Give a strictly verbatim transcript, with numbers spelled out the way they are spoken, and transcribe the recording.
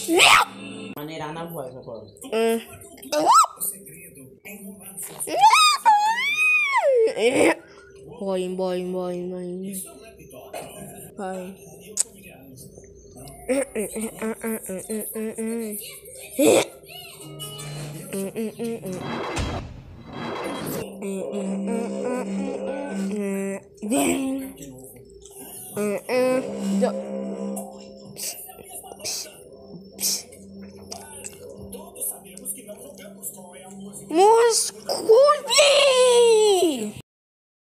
Maneirar na voz agora. Hum. Boy, boy, boy, boy. Vai. Vem.